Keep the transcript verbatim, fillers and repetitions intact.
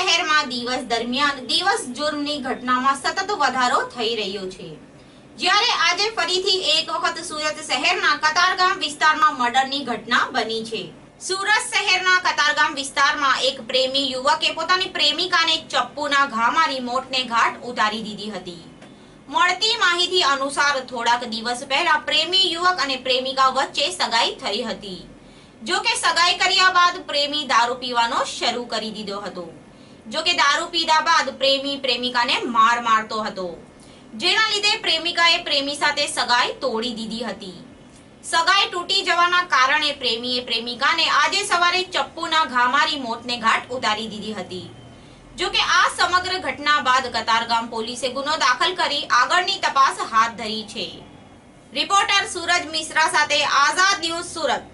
શહેરમાં દિવસ દરમિયાન દિવસ જુર્મની ઘટનામાં સતત વધારો થઈ રહ્યો છે, જ્યારે આજે ફરીથી એક વખત સુરત શહેરના કતારગામ વિસ્તારમાં મર્ડરની ઘટના બની છે। સુરત શહેરના કતારગામ વિસ્તારમાં એક પ્રેમી યુવકે પોતાની પ્રેમિકાને ચપ્પુના ઘા મારી મોતને ઘાટ ઉતારી દીધી હતી। મળતી માહિતી અનુસાર થોડાક દિવસ પહેલા પ્રેમી યુવક અને પ્રેમિકા વચ્ચે સગાઈ થઈ હતી। જો કે સગાઈ કર્યા બાદ પ્રેમી દારૂ પીવાનો શરૂ કરી દીધો હતો। જો કે દારૂ પીધા બાદ પ્રેમી પ્રેમિકાને માર મારતો હતો, જેના લીધે પ્રેમિકાએ પ્રેમી સાથે સગાઈ તોડી દીધી હતી। સગાઈ તૂટી જવાના કારણે પ્રેમીએ પ્રેમિકાને આજે સવારે ચપ્પુના ઘા મારી મોતને ઘાટ ઉતારી દીધી હતી। જો કે આ સમગ્ર ઘટના બાદ કતારગામ પોલીસે ગુનો દાખલ કરી આગળની તપાસ હાથ ધરી છે। રિપોર્ટર સૂરજ મિશ્રા સાથે આઝાદ ન્યૂઝ સુરત।